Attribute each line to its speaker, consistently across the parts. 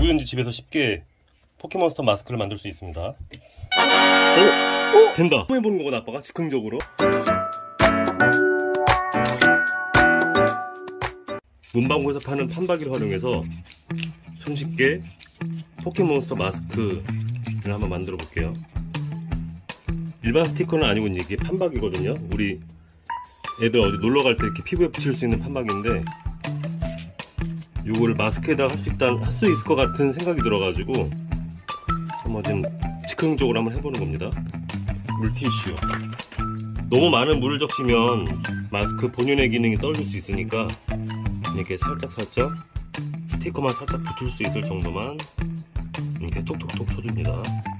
Speaker 1: 누구든지 집에서 쉽게 포켓몬스터 마스크를 만들 수 있습니다. 오! 된다! 처음 해보는 거구나, 아빠가 즉흥적으로. 문방구에서 파는 판박이를 활용해서 손쉽게 포켓몬스터 마스크를 한번 만들어 볼게요. 일반 스티커는 아니고 이게 판박이거든요. 우리 애들 어디 놀러 갈 때 이렇게 피부에 붙일 수 있는 판박인데, 요거를 마스크에다 할 수 있을 것 같은 생각이 들어가지고 한번 좀 즉흥적으로 한번 해보는 겁니다. 물티슈. 너무 많은 물을 적시면 마스크 본연의 기능이 떨어질 수 있으니까 이렇게 살짝 스티커만 살짝 붙을 수 있을 정도만 이렇게 톡톡톡 쳐줍니다.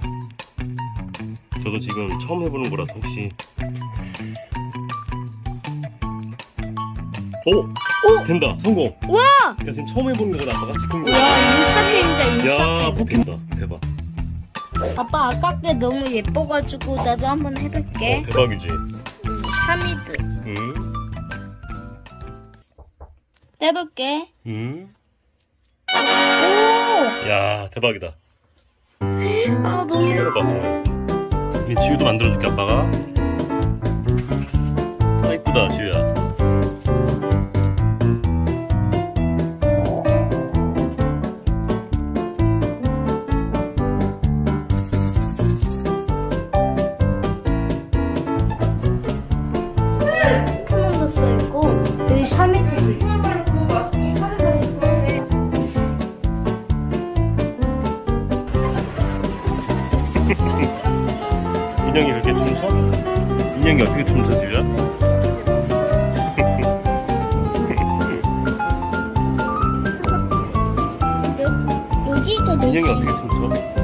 Speaker 1: 저도 지금 처음 해보는 거라서 혹시 오! 된다! 성공!
Speaker 2: 와!
Speaker 1: 야, 지금 처음 해보는 거잖아, 아빠가 즉흥적으로.
Speaker 2: 야, 인싸템이다,
Speaker 1: 야,
Speaker 2: 인싸템.
Speaker 1: 뽑힌다. 대박.
Speaker 2: 아빠 아까 게 너무 예뻐가지고 나도 한번 해볼게.
Speaker 1: 대박이지.
Speaker 2: 샤미드. 떼볼게. 오!
Speaker 1: 야, 대박이다.
Speaker 2: 아, 너무
Speaker 1: 해봐. 우리 지우도 만들어줄게, 아빠가. 아, 이쁘다, 지우야.
Speaker 2: 포켓몬도 써있고 여기 샤미드도 있어.
Speaker 1: 인형이 그렇게 춤춰? 인형이 어떻게 춤춰, 지우야?
Speaker 2: 여기가
Speaker 1: 인형이
Speaker 2: 뭐지?
Speaker 1: 어떻게 춤춰?